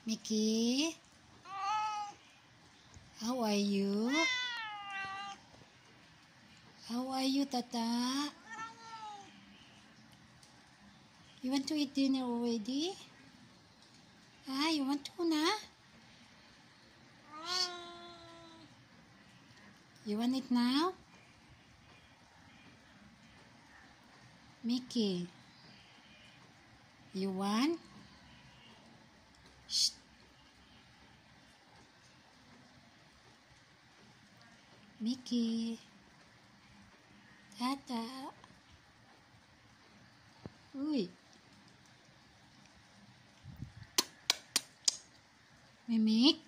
Mickey, how are you? How are you, Tata? You want to eat dinner already? You want tuna? You want it now? Mickey, you want? Shh. Mickey, Tata. Uy. Mimic,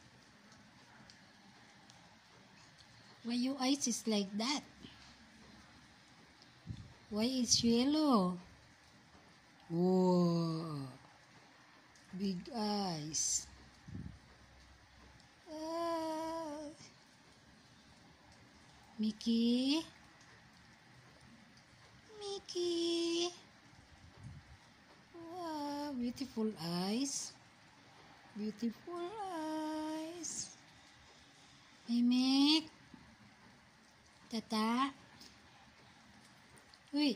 why your eyes is like that? Why it's yellow? Whoa, big eyes. Mickey, Mickey. Wow, beautiful eyes. Beautiful eyes. Mimic. Tata. Uy.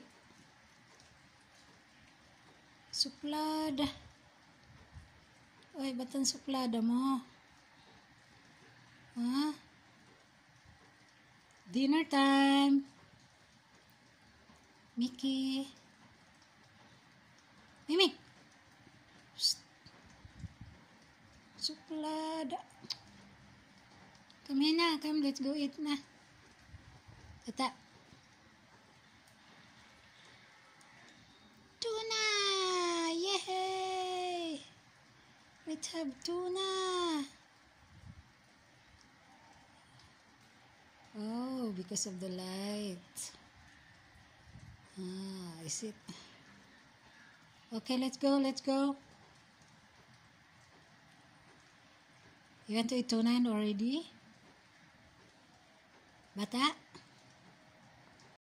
Suplada. Uy, ba't ang suplada mo? Ha? Dinner time. Mickey. Mimic. Psst. Suplada. Come here na. Come, let's go eat na. Tata. Tuna! Yay! Let's have tuna. Oh, because of the light. Is it? Okay, let's go, let's go. You want to eat tuna already? Bata?